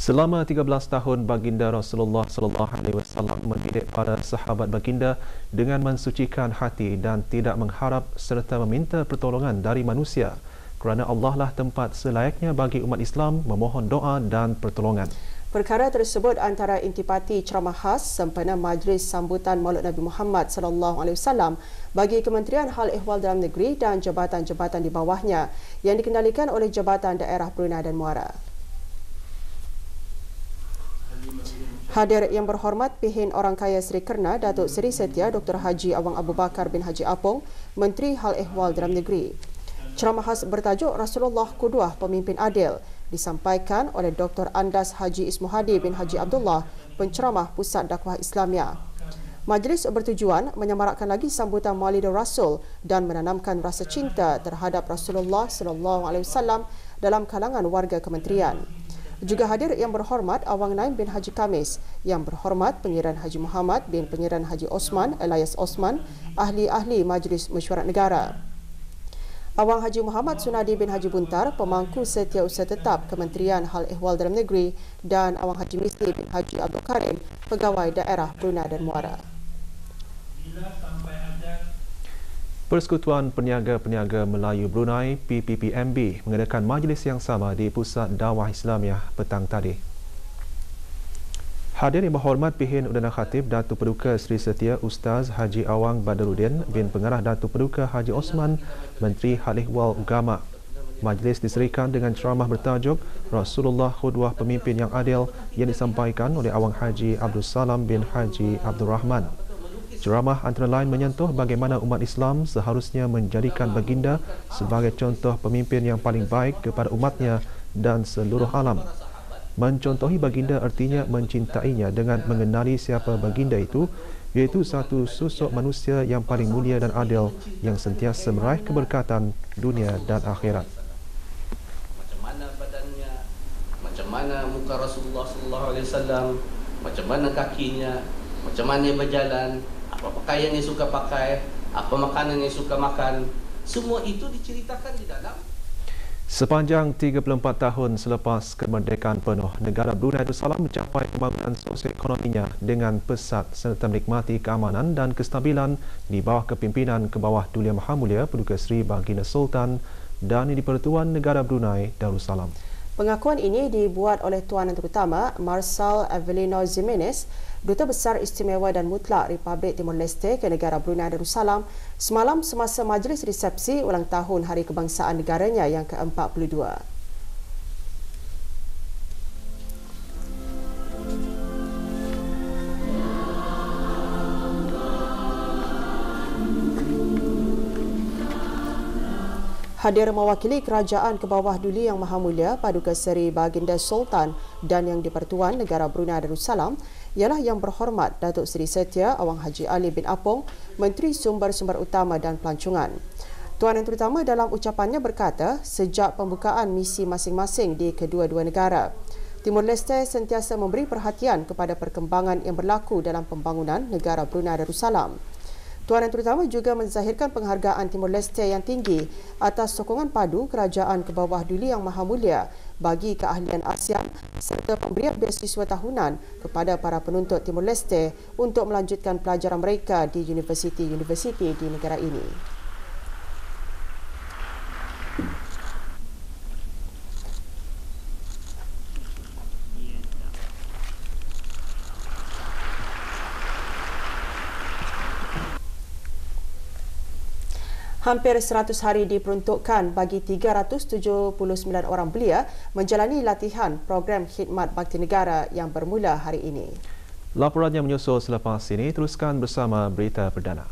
Selama 13 tahun baginda Rasulullah SAW mendidik para sahabat baginda dengan mensucikan hati dan tidak mengharap serta meminta pertolongan dari manusia, kerana Allah lah tempat selayaknya bagi umat Islam memohon doa dan pertolongan. Perkara tersebut antara intipati ceramah khas sempena majlis sambutan Maulid Nabi Muhammad SAW bagi Kementerian Hal Ehwal Dalam Negeri dan jabatan-jabatan di bawahnya yang dikendalikan oleh Jabatan Daerah Brunei dan Muara. Hadir yang berhormat Pihin Orang Kaya Seri Kerna Datuk Seri Setia Dr. Haji Awang Abu Bakar bin Haji Apong, Menteri Hal Ehwal Dalam Negeri. Ceramah khas bertajuk Rasulullah Qudwah Pemimpin Adil disampaikan oleh Dr. Andas Haji Ismuhadi bin Haji Abdullah, penceramah Pusat Dakwah Islamia. Majlis bertujuan menyemarakkan lagi sambutan Maulidur Rasul dan menanamkan rasa cinta terhadap Rasulullah SAW dalam kalangan warga kementerian. Juga hadir yang berhormat Awang Naim bin Haji Kamis, yang berhormat Pengiran Haji Muhammad bin Pengiran Haji Osman Elias Osman, ahli-ahli Majlis Mesyuarat Negara. Awang Haji Muhammad Sunadi bin Haji Buntar, Pemangku Setiausaha Tetap Kementerian Hal Ehwal Dalam Negeri, dan Awang Haji Misli bin Haji Abdul Karim, Pegawai Daerah Brunei dan Muara. Persekutuan Peniaga-Peniaga Melayu Brunei PPPMB mengadakan majlis yang sama di Pusat Dakwah Islamiah petang tadi. Hadir yang berhormat Pihin Udana Khatib Datuk Paduka Seri Setia Ustaz Haji Awang Badaruddin bin Pengarah Datuk Paduka Haji Osman, Menteri Hal Ehwal Agama. Majlis diserikan dengan ceramah bertajuk Rasulullah Qudwah Pemimpin yang Adil yang disampaikan oleh Awang Haji Abdul Salam bin Haji Abdul Rahman. Ceramah antara lain menyentuh bagaimana umat Islam seharusnya menjadikan baginda sebagai contoh pemimpin yang paling baik kepada umatnya dan seluruh alam. Mencontohi baginda artinya mencintainya dengan mengenali siapa baginda itu, iaitu satu sosok manusia yang paling mulia dan adil yang sentiasa meraih keberkatan dunia dan akhirat. Macam mana badannya, macam mana muka Rasulullah SAW, macam mana kakinya, macam mana dia berjalan, apa pakaian yang suka pakai, apa makanan yang suka makan, semua itu diceritakan di dalam. Sepanjang 34 tahun selepas kemerdekaan penuh, negara Brunei Darussalam mencapai pembangunan sosioekonominya dengan pesat serta menikmati keamanan dan kestabilan di bawah kepimpinan Kebawah Dulia Maha Mulia Paduka Seri Baginda Sultan dan di-Pertuan Negara Brunei Darussalam. Pengakuan ini dibuat oleh Tuan Yang Terutama Marcel Avelino Jimenez, Duta Besar Istimewa dan Mutlak Republik Timor Leste ke negara Brunei Darussalam semalam semasa majlis resepsi ulang tahun Hari Kebangsaan negaranya yang ke-42. Hadir mewakili Kerajaan Kebawah Duli Yang Maha Mulia Paduka Seri Baginda Sultan dan Yang di-Pertuan Negara Brunei Darussalam ialah Yang berhormat Datuk Seri Setia Awang Haji Ali bin Apong, Menteri Sumber-Sumber Utama dan Pelancongan. Tuan Yang Terutama dalam ucapannya berkata, sejak pembukaan misi masing-masing di kedua-dua negara, Timor Leste sentiasa memberi perhatian kepada perkembangan yang berlaku dalam pembangunan negara Brunei Darussalam. Tuan Yang Terutama juga menzahirkan penghargaan Timor Leste yang tinggi atas sokongan padu Kerajaan Kebawah Duli Yang Maha Mulia bagi keahlian ASEAN serta pemberian beasiswa tahunan kepada para penuntut Timor Leste untuk melanjutkan pelajaran mereka di universiti-universiti di negara ini. Hampir 100 hari diperuntukkan bagi 379 orang belia menjalani latihan program khidmat bakti negara yang bermula hari ini. Laporan yang menyusul selepas ini, teruskan bersama Berita Perdana.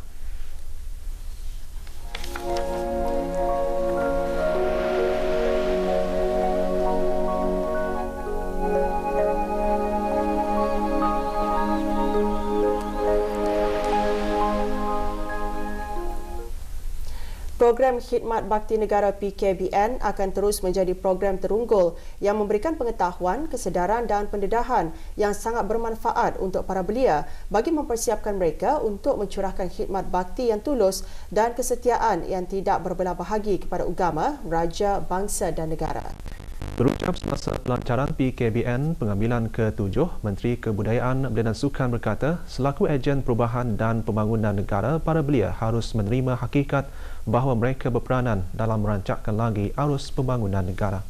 Program Khidmat Bakti Negara PKBN akan terus menjadi program terunggul yang memberikan pengetahuan, kesedaran dan pendedahan yang sangat bermanfaat untuk para belia bagi mempersiapkan mereka untuk mencurahkan khidmat bakti yang tulus dan kesetiaan yang tidak berbelah bahagi kepada agama, raja, bangsa dan negara. Berucap semasa pelancaran PKBN pengambilan ke-7, Menteri Kebudayaan dan Sukan berkata, selaku ejen perubahan dan pembangunan negara, para belia harus menerima hakikat bahawa mereka berperanan dalam merancangkan lagi arus pembangunan negara.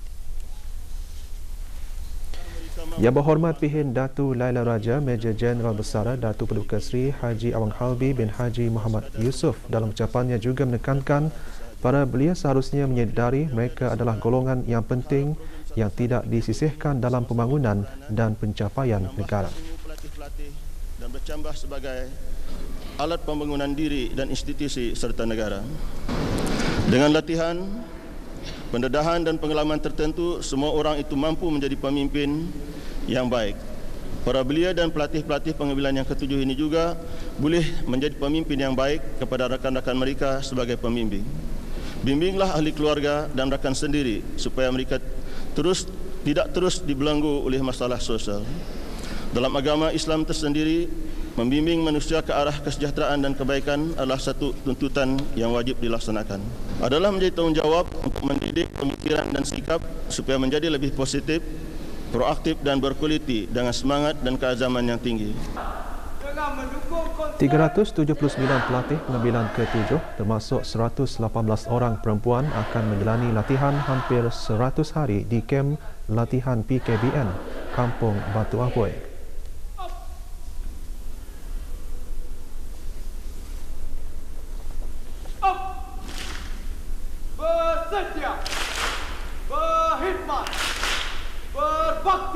Yang berhormat Pihin Datu Laila Raja, Major Jeneral Besar Datu Paduka Seri Haji Awang Halbi bin Haji Muhammad Yusof dalam ucapannya juga menekankan para belia seharusnya menyedari mereka adalah golongan yang penting yang tidak disisihkan dalam pembangunan dan pencapaian negara. Dan bercambah sebagai alat pembangunan diri dan institusi serta negara. Dengan latihan, pendedahan dan pengalaman tertentu, semua orang itu mampu menjadi pemimpin yang baik. Para belia dan pelatih-pelatih pengambilan yang ke-7 ini juga boleh menjadi pemimpin yang baik kepada rakan-rakan mereka sebagai pembimbing. Bimbinglah ahli keluarga dan rakan sendiri supaya mereka tidak terus dibelenggu oleh masalah sosial. Dalam agama Islam tersendiri, membimbing manusia ke arah kesejahteraan dan kebaikan adalah satu tuntutan yang wajib dilaksanakan. Adalah menjadi tanggungjawab untuk mendidik pemikiran dan sikap supaya menjadi lebih positif, proaktif dan berkualiti dengan semangat dan keazaman yang tinggi. 379 pelatih pengambilan ke-7 termasuk 118 orang perempuan akan menjalani latihan hampir 100 hari di kem latihan PKBN Kampung Batu Aboy. Bersedia, berkhidmat, berbakti.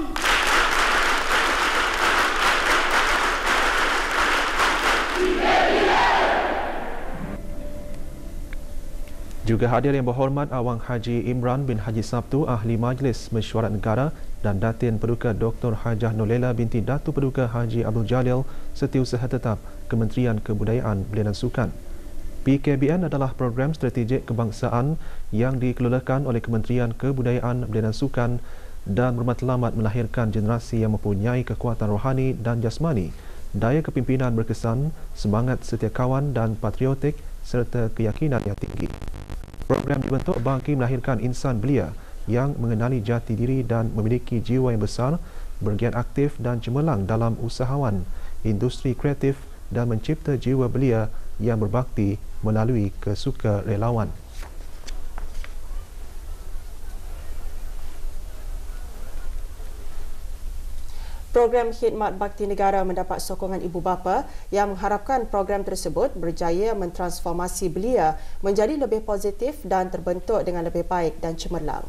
Juga hadir yang berhormat Awang Haji Imran bin Haji Sabtu, Ahli Majlis Mesyuarat Negara, dan Datin Paduka Dr. Hajah Nolela binti Datu Paduka Haji Abdul Jalil, Setiausaha Tetap Kementerian Kebudayaan Belia dan Sukan. PKBN adalah program strategik kebangsaan yang dikelolakan oleh Kementerian Kebudayaan Belia dan Sukan dan bermatlamat melahirkan generasi yang mempunyai kekuatan rohani dan jasmani, daya kepimpinan berkesan, semangat setia kawan dan patriotik serta keyakinan yang tinggi. Program dibentuk bagi melahirkan insan belia yang mengenali jati diri dan memiliki jiwa yang besar, bergiat aktif dan cemerlang dalam usahawan, industri kreatif dan mencipta jiwa belia yang berbakti melalui kesukarelawan. Program Khidmat Bakti Negara mendapat sokongan ibu bapa yang mengharapkan program tersebut berjaya mentransformasi belia menjadi lebih positif dan terbentuk dengan lebih baik dan cemerlang.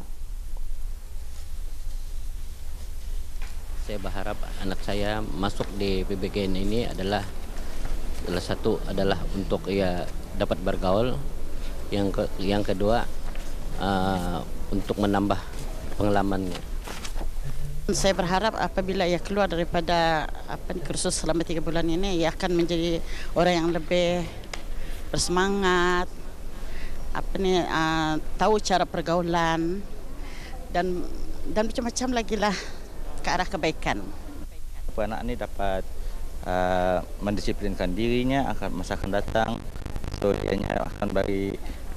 Saya berharap anak saya masuk di PBKN ini adalah satu adalah untuk ia dapat bergaul, yang kedua untuk menambah pengalamannya. Saya berharap apabila ia keluar daripada kursus selama 3 bulan ini, ia akan menjadi orang yang lebih bersemangat, tahu cara pergaulan dan macam-macam lagi lah ke arah kebaikan. Anak ini dapat mendisiplinkan dirinya akan masa akan datang, so dianya akan beri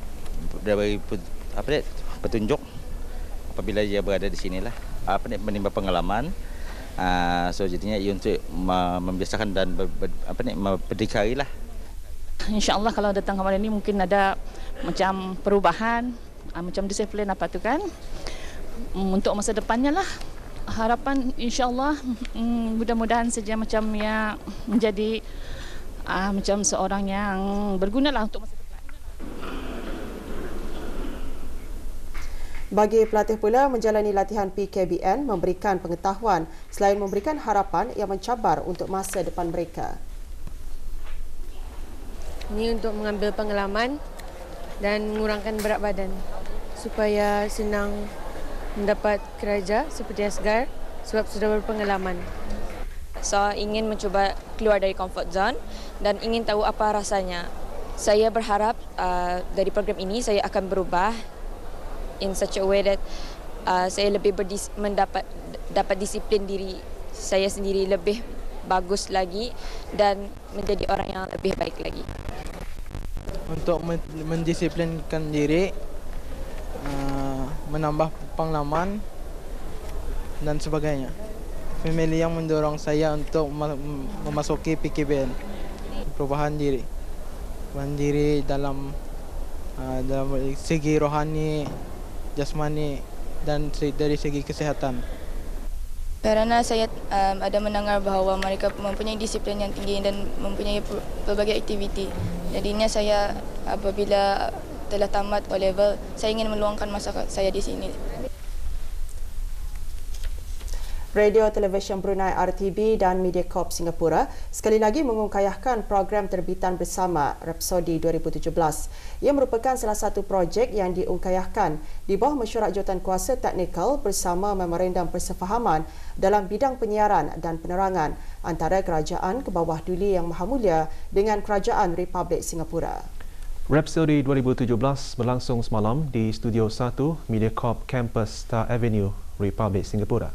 petunjuk apabila dia berada di sinilah, menimba pengalaman, so jadinya ia untuk membiasakan dan berdikari lah. InsyaAllah kalau datang kemarin ini mungkin ada macam perubahan, macam disiplin apa tu kan, untuk masa depannya lah. Harapan insyaAllah mudah-mudahan saja macam ya menjadi macam seorang yang berguna lah untuk masa depan. Bagi pelatih pula, menjalani latihan PKBN memberikan pengetahuan selain memberikan harapan yang mencabar untuk masa depan mereka. Ini untuk mengambil pengalaman dan mengurangkan berat badan supaya senang mendapat kerja seperti asgar sebab sudah berpengalaman. Saya ingin mencuba keluar dari comfort zone dan ingin tahu apa rasanya. Saya berharap dari program ini saya akan berubah in such a way that saya lebih dapat disiplin diri saya sendiri lebih bagus lagi dan menjadi orang yang lebih baik lagi. Untuk mendisiplinkan diri, menambah pengalaman dan sebagainya. Family yang mendorong saya untuk memasuki PKBN, perubahan diri. Perubahan diri dalam segi rohani, jasmani dan dari segi kesihatan. Kerana saya ada mendengar bahawa mereka mempunyai disiplin yang tinggi dan mempunyai pelbagai aktiviti. Jadinya saya apabila telah tamat O-level, saya ingin meluangkan masa saya di sini. Radio Televisyen Brunei RTB dan Mediacorp Singapura sekali lagi mengungkayahkan program terbitan bersama Rhapsody 2017. Ia merupakan salah satu projek yang diungkayahkan di bawah mesyuarat jawatankuasa teknikal bersama memorandum persefahaman dalam bidang penyiaran dan penerangan antara Kerajaan Kebawah Duli Yang Maha Mulia dengan Kerajaan Republik Singapura. Rhapsody 2017 berlangsung semalam di Studio 1 Mediacorp Campus Star Avenue, Republik Singapura.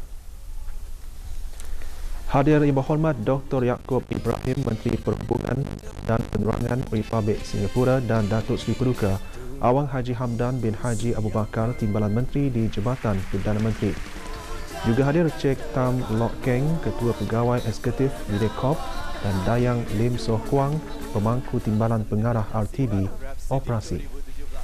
Hadir Yang Berhormat Dr. Yaakob Ibrahim, Menteri Perhubungan dan Penerangan Republik Singapura dan Datuk Seri Paduka Awang Haji Hamdan bin Haji Abu Bakar, Timbalan Menteri di Jabatan Perdana Menteri. Juga hadir Cik Tam Lok Keng, Ketua Pegawai Eksekutif Mediacorp dan Dayang Lim Soh Kuang, Pemangku Timbalan Pengarah RTB Operasi.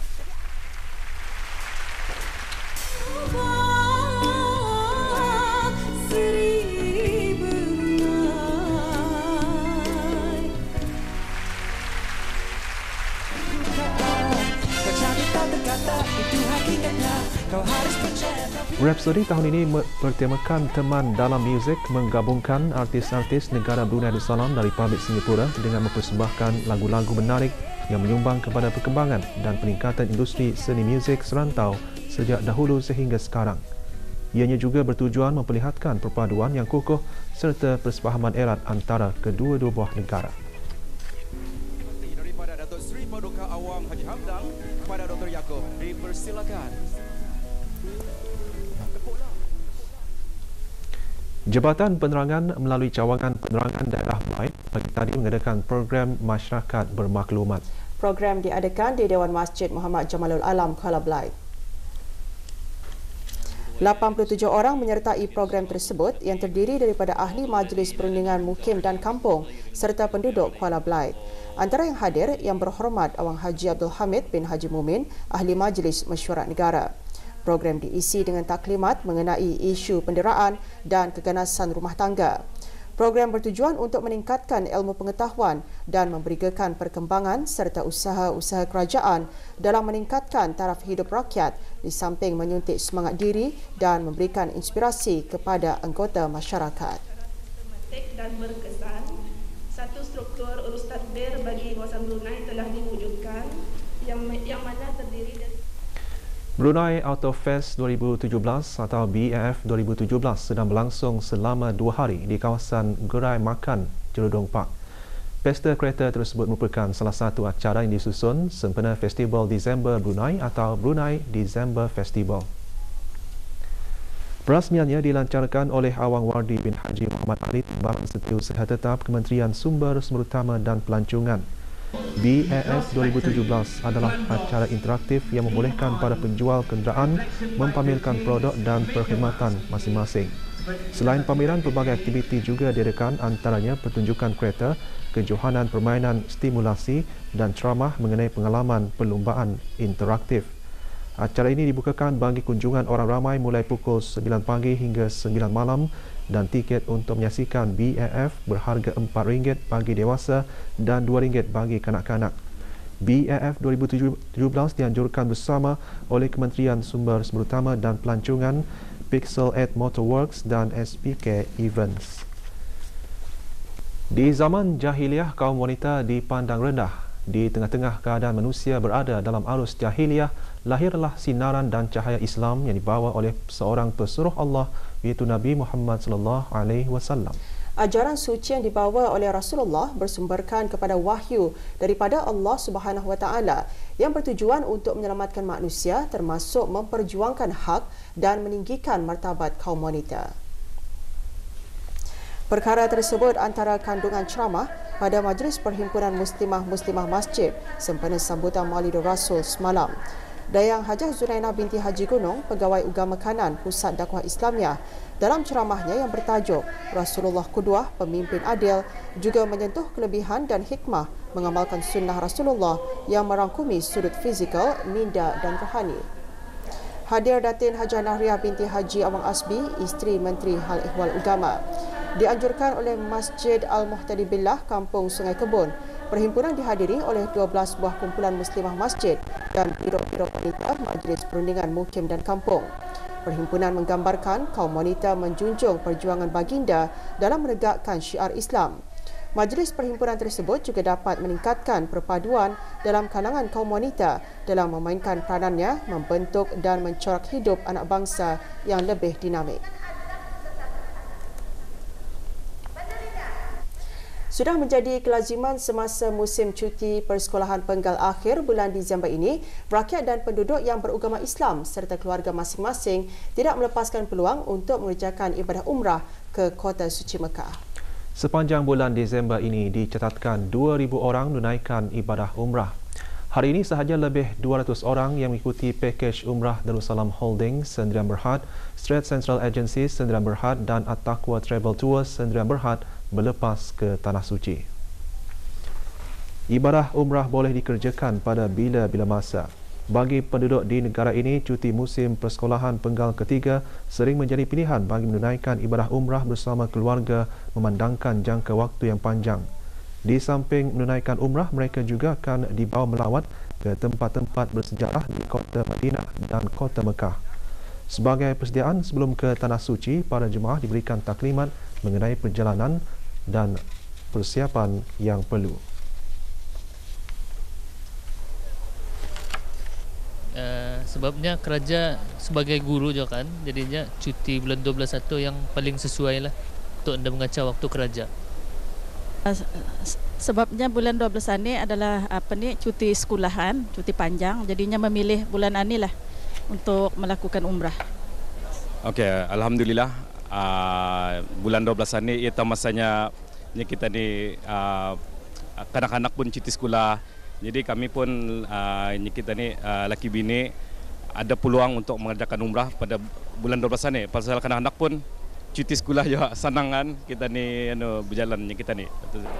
Rhapsody tahun ini bertemakan teman dalam muzik, menggabungkan artis-artis negara Brunei Darussalam dan Republik Singapura dengan mempersembahkan lagu-lagu menarik yang menyumbang kepada perkembangan dan peningkatan industri seni muzik serantau sejak dahulu sehingga sekarang. Ianya juga bertujuan memperlihatkan perpaduan yang kukuh serta persefahaman erat antara kedua-dua buah negara. Daripada Datuk Seri Paduka Awang Haji Hamdan kepada Dr. Yaakob, dipersilakan. Jabatan Penerangan melalui Cawangan Penerangan Daerah Blaid pagi tadi mengadakan program Masyarakat Bermaklumat. Program diadakan di Dewan Masjid Muhammad Jamalul Alam, Kuala Blaid. 87 orang menyertai program tersebut yang terdiri daripada ahli Majlis Perundingan Mukim dan Kampung serta penduduk Kuala Blaid. Antara yang hadir Yang Berhormat Awang Haji Abdul Hamid bin Haji Mumin, Ahli Majlis Mesyuarat Negara. Program diisi dengan taklimat mengenai isu penderaan dan keganasan rumah tangga. Program bertujuan untuk meningkatkan ilmu pengetahuan dan memberikan perkembangan serta usaha-usaha kerajaan dalam meningkatkan taraf hidup rakyat di samping menyuntik semangat diri dan memberikan inspirasi kepada anggota masyarakat. Dan berkesan, satu struktur urus tadbir bagi kawasan Brunei telah diwujudkan yang mana terdiri dari Brunei Auto Fest 2017 atau BAF 2017 sedang berlangsung selama 2 hari di kawasan Gerai Makan Jerudong Park. Pesta kereta tersebut merupakan salah satu acara yang disusun sempena Festival Disember Brunei atau Brunei December Festival. Perasmiannya dilancarkan oleh Awang Wardi bin Haji Muhammad Ali, Timbalan Setiausaha Tetap Kementerian Sumber Utama dan Pelancongan. BAF 2017 adalah acara interaktif yang membolehkan para penjual kenderaan mempamerkan produk dan perkhidmatan masing-masing. Selain pameran, pelbagai aktiviti juga diadakan, antaranya pertunjukan kereta, kejohanan permainan stimulasi dan ceramah mengenai pengalaman perlumbaan interaktif. Acara ini dibukakan bagi kunjungan orang ramai mulai pukul 9 pagi hingga 9 malam dan tiket untuk menyaksikan BAF berharga RM4 bagi dewasa dan RM2 bagi kanak-kanak. BAF 2017 dianjurkan bersama oleh Kementerian Sumber Utama dan Pelancongan, Pixel 8 Motorworks dan SPK Events. Di zaman jahiliah, kaum wanita dipandang rendah. Di tengah-tengah keadaan manusia berada dalam arus jahiliah, lahirlah sinaran dan cahaya Islam yang dibawa oleh seorang pesuruh Allah, iaitu Nabi Muhammad sallallahu alaihi wasallam. Ajaran suci yang dibawa oleh Rasulullah bersumberkan kepada wahyu daripada Allah Subhanahu Wa Taala yang bertujuan untuk menyelamatkan manusia, termasuk memperjuangkan hak dan meninggikan martabat kaum wanita. Perkara tersebut antara kandungan ceramah pada Majlis Perhimpunan Muslimah-Muslimah Masjid sempena sambutan Maulidur Rasul semalam. Dayang Hajah Zunainah binti Haji Gunung, Pegawai Ugama Kanan Pusat Dakwah Islamiah, dalam ceramahnya yang bertajuk Rasulullah Qudwah, Pemimpin Adil, juga menyentuh kelebihan dan hikmah mengamalkan sunnah Rasulullah yang merangkumi sudut fizikal, minda dan rohani. Hadir Datin Hajah Nahriah binti Haji Awang Asbi, isteri Menteri Hal Ehwal Ugama. Dianjurkan oleh Masjid Al-Muhtadi Billah, Kampung Sungai Kebun. Perhimpunan dihadiri oleh 12 buah kumpulan muslimah masjid dan biro-biro wanita Majlis Perundingan Mukim dan Kampung. Perhimpunan menggambarkan kaum wanita menjunjung perjuangan baginda dalam menegakkan syiar Islam. Majlis perhimpunan tersebut juga dapat meningkatkan perpaduan dalam kalangan kaum wanita dalam memainkan peranannya membentuk dan mencorak hidup anak bangsa yang lebih dinamik. Sudah menjadi kelaziman semasa musim cuti persekolahan penggal akhir bulan Disember ini, rakyat dan penduduk yang beragama Islam serta keluarga masing-masing tidak melepaskan peluang untuk mengerjakan ibadah umrah ke Kota Suci Mekah. Sepanjang bulan Disember ini dicatatkan 2,000 orang menunaikan ibadah umrah. Hari ini sahaja lebih 200 orang yang mengikuti pakej umrah Darussalam Holdings Sendirian Berhad, Straits Central Agency Sendirian Berhad dan At-Taqwa Travel Tours Sendirian Berhad berlepas ke Tanah Suci. Ibadah umrah boleh dikerjakan pada bila-bila masa. Bagi penduduk di negara ini, cuti musim persekolahan penggal ketiga sering menjadi pilihan bagi menunaikan ibadah umrah bersama keluarga memandangkan jangka waktu yang panjang. Di samping menunaikan umrah, mereka juga akan dibawa melawat ke tempat-tempat bersejarah di Kota Madinah dan Kota Mekah. Sebagai persediaan sebelum ke Tanah Suci, para jemaah diberikan taklimat mengenai perjalanan dan persiapan yang perlu. Sebabnya kerja sebagai guru juga kan, jadinya cuti bulan 12 yang paling sesuai lah untuk anda mengacau waktu kerja. Sebabnya bulan 12 ini adalah cuti sekolahan, cuti panjang, jadinya memilih bulan ini lah untuk melakukan umrah. Okey, alhamdulillah bulan 12 ini ialah masanya kita ni kanak-kanak pun cuti sekolah. Jadi kami pun kita ni laki bini ada peluang untuk mengerjakan umrah pada bulan 12 ni. Pasal kanak-kanak pun cuti sekolah juga, senang kan kita ni berjalan kita ni.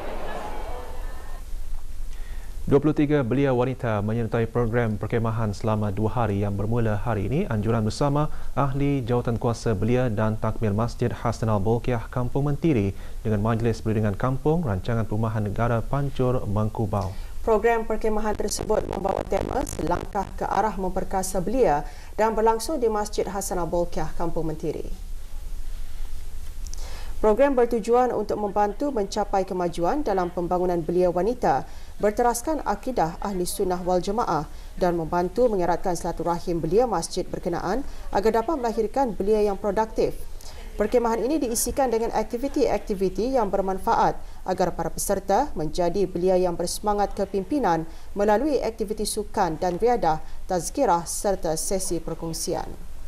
23 belia wanita menyertai program perkemahan selama 2 hari yang bermula hari ini. Anjuran bersama Ahli Jawatankuasa Belia dan Takmir Masjid Hasan Al-Bolkiah Kampung Mentiri dengan Majlis Perundingan Kampung Rancangan Perumahan Negara Pancur Mangkubau. Program perkemahan tersebut membawa tema Selangkah ke Arah Memperkasa Belia dan berlangsung di Masjid Hasan Al-Bolkiah Kampung Mentiri. Program bertujuan untuk membantu mencapai kemajuan dalam pembangunan belia wanita, berteraskan akidah Ahli Sunnah Wal Jemaah dan membantu mengeratkan silaturahim belia masjid berkenaan agar dapat melahirkan belia yang produktif. Perkemahan ini diisikan dengan aktiviti-aktiviti yang bermanfaat agar para peserta menjadi belia yang bersemangat kepimpinan melalui aktiviti sukan dan riadah, tazkirah serta sesi perkongsian.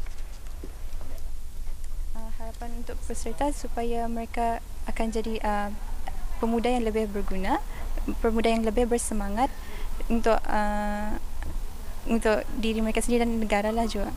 Harapan untuk peserta supaya mereka akan jadi pemuda yang lebih berguna, pemuda yang lebih bersemangat untuk diri mereka sendiri dan negara lah juga.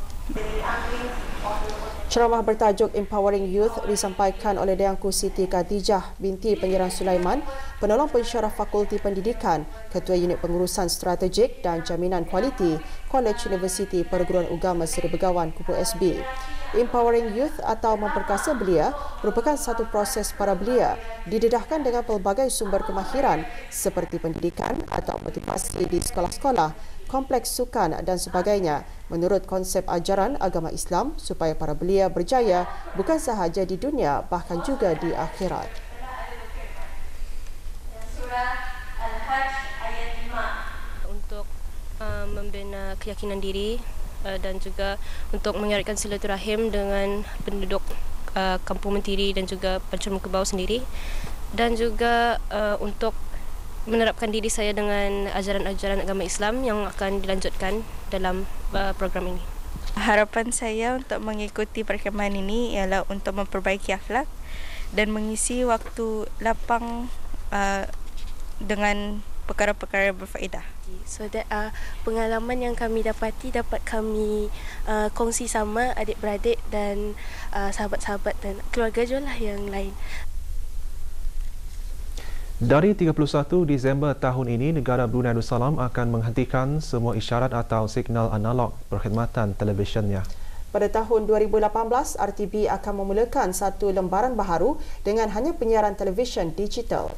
Ceramah bertajuk Empowering Youth disampaikan oleh Dayangku Siti Khadijah binti Penyiram Sulaiman, Penolong Pensyarah Fakulti Pendidikan, Ketua Unit Pengurusan Strategik dan Jaminan Kualiti, College Universiti Perguruan Ugama Seri Begawan Kupu SB. Empowering Youth atau memperkasa belia merupakan satu proses para belia didedahkan dengan pelbagai sumber kemahiran seperti pendidikan atau motivasi di sekolah-sekolah, kompleks sukan dan sebagainya menurut konsep ajaran agama Islam supaya para belia berjaya bukan sahaja di dunia bahkan juga di akhirat. Surah Al-Hajj ayat 5 untuk membina keyakinan diri dan juga untuk mengeratkan silaturahim dengan penduduk Kampung Mentiri dan juga Pancur Mangkubau sendiri, dan juga untuk menerapkan diri saya dengan ajaran-ajaran agama Islam yang akan dilanjutkan dalam program ini. Harapan saya untuk mengikuti perkemahan ini ialah untuk memperbaiki akhlak dan mengisi waktu lapang dengan perkara-perkara berfaedah. So that pengalaman yang kami dapati dapat kami kongsi sama adik-beradik dan sahabat-sahabat dan keluarga juga lah yang lain. Dari 31 Disember tahun ini, negara Brunei Darussalam akan menghentikan semua isyarat atau signal analog perkhidmatan televisyennya. Pada tahun 2018, RTB akan memulakan satu lembaran baharu dengan hanya penyiaran televisyen digital.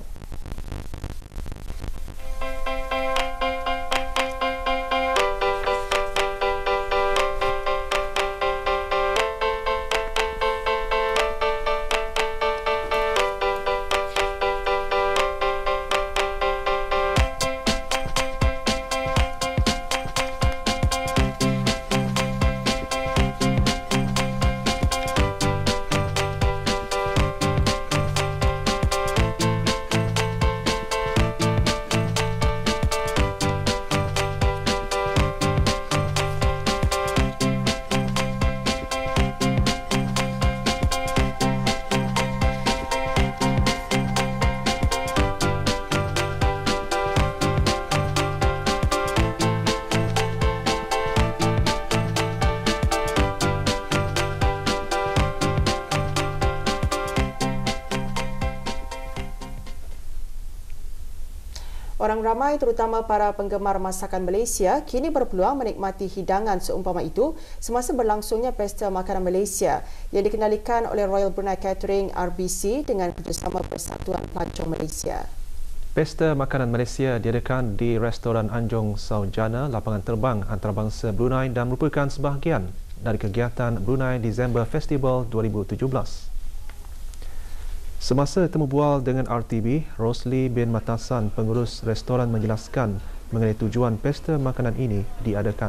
Orang ramai terutama para penggemar masakan Malaysia kini berpeluang menikmati hidangan seumpama itu semasa berlangsungnya Pesta Makanan Malaysia yang dikenalikan oleh Royal Brunei Catering RBC dengan kerjasama Persatuan Pelancong Malaysia. Pesta Makanan Malaysia diadakan di Restoran Anjong Saujana, lapangan terbang antarabangsa Brunei dan merupakan sebahagian dari kegiatan Brunei December Festival 2017. Semasa temu bual dengan RTB, Rosli bin Matasan, pengurus restoran, menjelaskan mengenai tujuan pesta makanan ini diadakan.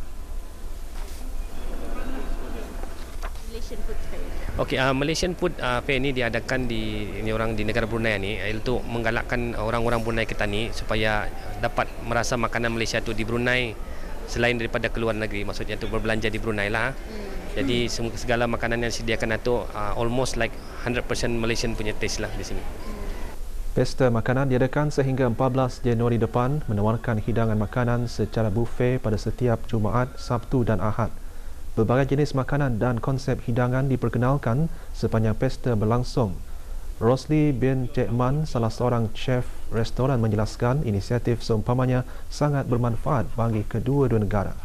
Malaysian Food Fair ini diadakan di negara Brunei ni, iaitu menggalakkan orang-orang Brunei kita ni supaya dapat merasa makanan Malaysia tu di Brunei selain daripada keluar negeri, maksudnya tu berbelanja di Brunei lah. Jadi segala makanan yang disediakan itu almost like 100% Malaysian punya taste lah di sini. Pesta makanan diadakan sehingga 14 Januari depan, menawarkan hidangan makanan secara buffet pada setiap Jumaat, Sabtu dan Ahad. Berbagai jenis makanan dan konsep hidangan diperkenalkan sepanjang pesta berlangsung. Rosli bin Cekman, salah seorang chef restoran, menjelaskan inisiatif seumpamanya sangat bermanfaat bagi kedua-dua negara.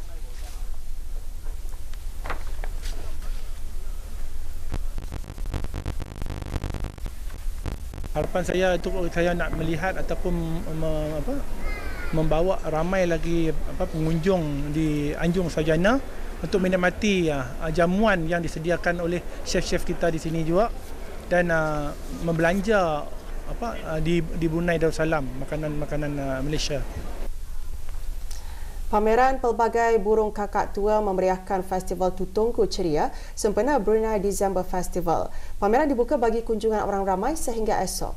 Harapan saya itu saya nak melihat ataupun membawa ramai lagi pengunjung di Anjong Saujana untuk menikmati jamuan yang disediakan oleh chef-chef kita di sini juga, dan membelanja di Brunei Darussalam makanan Malaysia. Pameran pelbagai burung kakak tua memeriahkan Festival Tutungku Ceria sempena Brunei December Festival. Pameran dibuka bagi kunjungan orang ramai sehingga esok.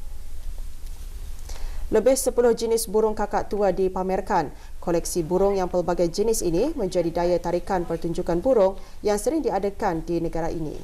Lebih 10 jenis burung kakak tua dipamerkan. Koleksi burung yang pelbagai jenis ini menjadi daya tarikan pertunjukan burung yang sering diadakan di negara ini.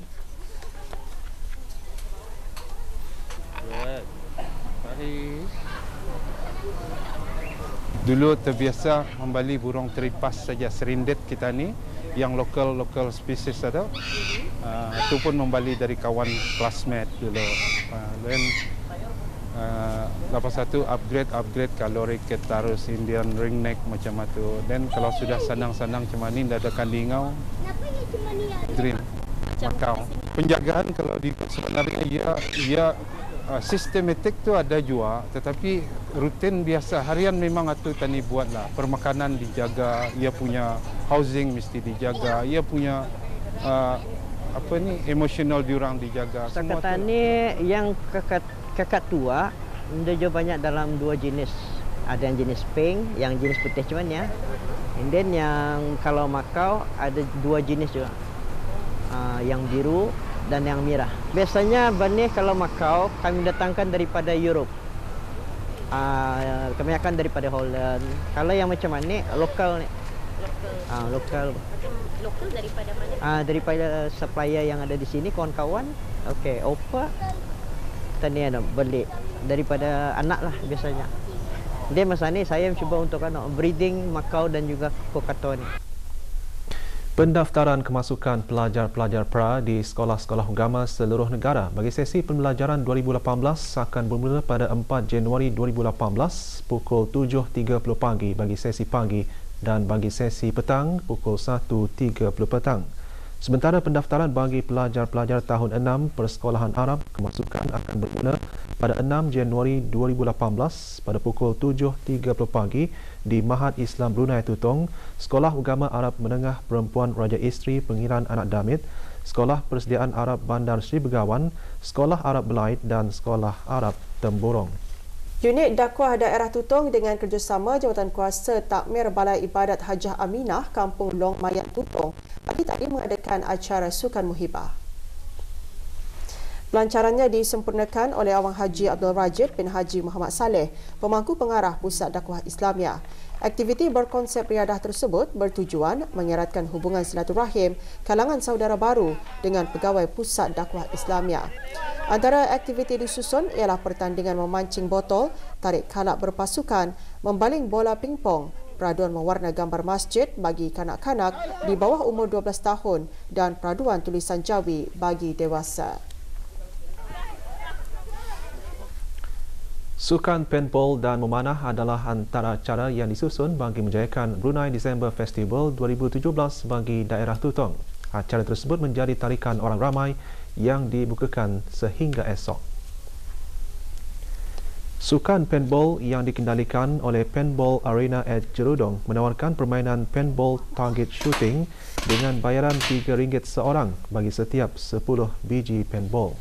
Dulu terbiasa membeli burung teripas saja, serindet kita ni yang lokal spesies ada. Itu pun membeli dari kawan classmate dulu. Dan lepas itu upgrade kalau riket tarus Indian ringneck macam itu. Dan kalau sudah senang-senang macam ni dadakan dingau. Dream Macau. Penjagaan kalau di sebenarnya ia sistematik tu ada jua, tetapi rutin biasa harian memang itu tani buatlah. Permakanan dijaga, ia punya housing mesti dijaga, ia punya emosional diorang dijaga. Semua tani yang kakak tua dia banyak dalam dua jenis. Ada yang jenis pink, yang jenis putih cuman ya. And then yang kalau Macau ada dua jenis juga. Yang biru dan yang merah. Biasanya benih kalau Macau kami datangkan daripada Europe. Kebanyakan daripada Holland. Kalau yang macam ni lokal ni. Lokal. Lokal daripada mana? Daripada supplier yang ada di sini, kawan-kawan. Okey, opa tani ada beli daripada anak lah biasanya. Dia masa ni saya cuba untuk breeding Makau dan juga Kokato ni. Pendaftaran kemasukan pelajar-pelajar pra di sekolah-sekolah agama seluruh negara bagi sesi pembelajaran 2018 akan bermula pada 4 Januari 2018 pukul 7.30 pagi bagi sesi pagi dan bagi sesi petang pukul 1.30 petang. Sementara pendaftaran bagi pelajar-pelajar tahun 6 Persekolahan Arab kemasukan akan bermula pada 6 Januari 2018 pada pukul 7.30 pagi di Mahat Islam Brunei Tutong, Sekolah Agama Arab Menengah Perempuan Raja Isteri Pengiran Anak Damit, Sekolah Persediaan Arab Bandar Sri Begawan, Sekolah Arab Belait dan Sekolah Arab Temburong. Unit Dakwah Daerah Tutong dengan kerjasama Jawatan Kuasa Takmir Balai Ibadat Hajah Aminah Kampung Long Mayat Tutong pagi tadi mengadakan acara sukan muhibah. Pelancarannya disempurnakan oleh Awang Haji Abdul Rajid bin Haji Muhammad Saleh, Pemangku Pengarah Pusat Dakwah Islamiah. Aktiviti berkonsep riadah tersebut bertujuan mengeratkan hubungan silaturahim kalangan saudara baru dengan pegawai Pusat Dakwah Islamiah. Antara aktiviti disusun ialah pertandingan memancing botol, tarik kalak berpasukan, membaling bola pingpong, peraduan mewarna gambar masjid bagi kanak-kanak di bawah umur 12 tahun dan peraduan tulisan Jawi bagi dewasa. Sukan paintball dan memanah adalah antara cara yang disusun bagi menjayakan Brunei December Festival 2017 bagi daerah Tutong. Acara tersebut menjadi tarikan orang ramai yang dibukakan sehingga esok. Sukan paintball yang dikendalikan oleh Paintball Arena at Jerudong menawarkan permainan paintball target shooting dengan bayaran RM3 seorang bagi setiap 10 biji paintball.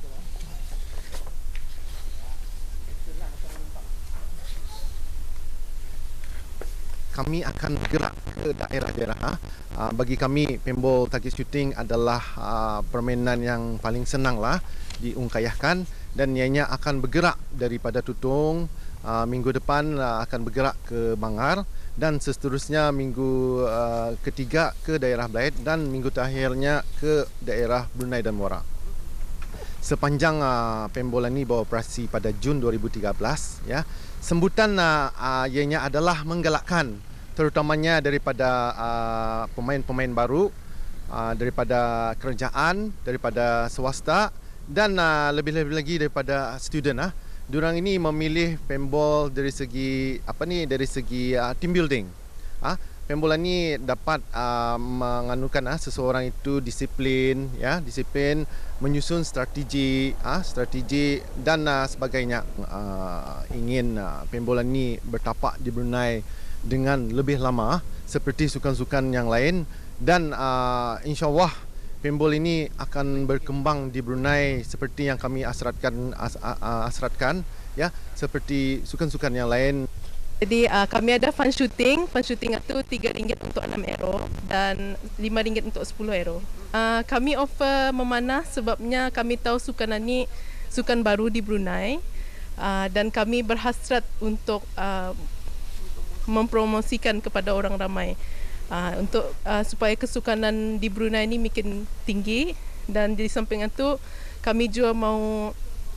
Kami akan bergerak ke daerah-daerah. Bagi kami, paintball target shooting adalah permainan yang paling senanglah diungkayahkan dan ianya akan bergerak daripada Tutong. Minggu depan akan bergerak ke Bangar dan seterusnya minggu ketiga ke daerah Belait dan minggu terakhirnya ke daerah Brunei dan Muara. Sepanjang paintball ini beroperasi pada Jun 2013, ya, sambutan ianya adalah menggalakkan terutamanya daripada pemain-pemain baru, daripada kerajaan, daripada swasta dan lebih-lebih lagi daripada student. Diorang ini memilih paintball dari segi team building. Paintball ini dapat menganukan seseorang itu disiplin, ya, disiplin, menyusun strategi dan sebagainya. Ingin paintball ini bertapak di Brunei dengan lebih lama seperti sukan-sukan yang lain dan insya-Allah paintball ini akan berkembang di Brunei seperti yang kami asratkan, ya, seperti sukan-sukan yang lain. Jadi kami ada fun shooting itu RM3 untuk 6 arrow dan RM5 untuk 10 arrow. Kami offer memanah sebabnya kami tahu sukan ini sukan baru di Brunei dan kami berhasrat untuk mempromosikan kepada orang ramai untuk supaya kesukanan di Brunei ini makin tinggi dan di samping itu kami juga mau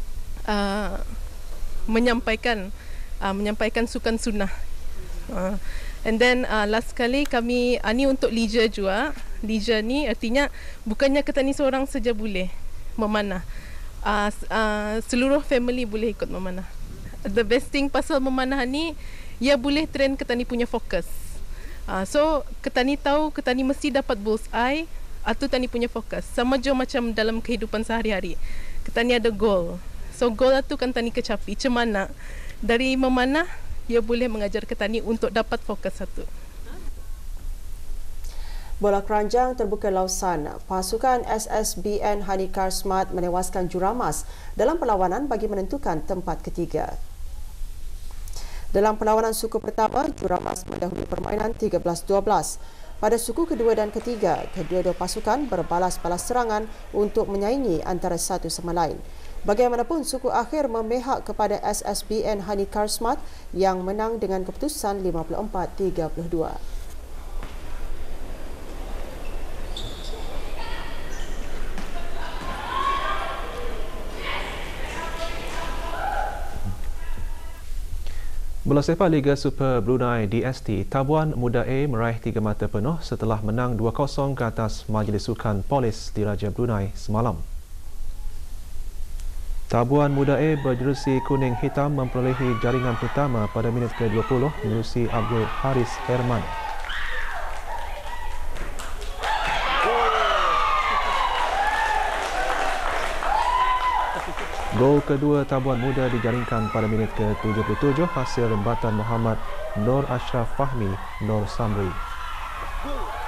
menyampaikan sukan sunnah. And then last kali kami ni untuk leisure juga. Leisure ni artinya bukannya kita ni seorang saja boleh memanah. Seluruh family boleh ikut memanah. The best thing pasal memanah ni, ia boleh train kita ni punya fokus. So kita ni tahu kita ni mesti dapat bullseye atau kita ni punya fokus. Sama je macam dalam kehidupan sehari-hari. Kita ni ada goal. So goal itu kan kita ni kecapi. Macam mana? Dari memanah, ia boleh mengajar kita ni untuk dapat fokus satu. Bola keranjang terbuka Lausan. Pasukan SSBN Hanikar Smart menewaskan juramas dalam perlawanan bagi menentukan tempat ketiga. Dalam perlawanan suku pertama, juramas mendahului permainan 13-12. Pada suku kedua dan ketiga, kedua-dua pasukan berbalas-balas serangan untuk menyaingi antara satu sama lain. Bagaimanapun, suku akhir memihak kepada SSBN Hanikar Smart yang menang dengan keputusan 54-32. Bola sepak Liga Super Brunei DST, Tabuan Muda A meraih 3 mata penuh setelah menang 2-0 ke atas Majlis Sukan Polis di Raja Brunei semalam. Tabuan Muda A berjersey kuning hitam memperolehi jaringan pertama pada minit ke-20 menerusi Abdul Haris Herman. Gol kedua Tabuan Muda dijaringkan pada minit ke-77 hasil rembatan Muhammad Nur Ashraf Fahmi Nur Samri.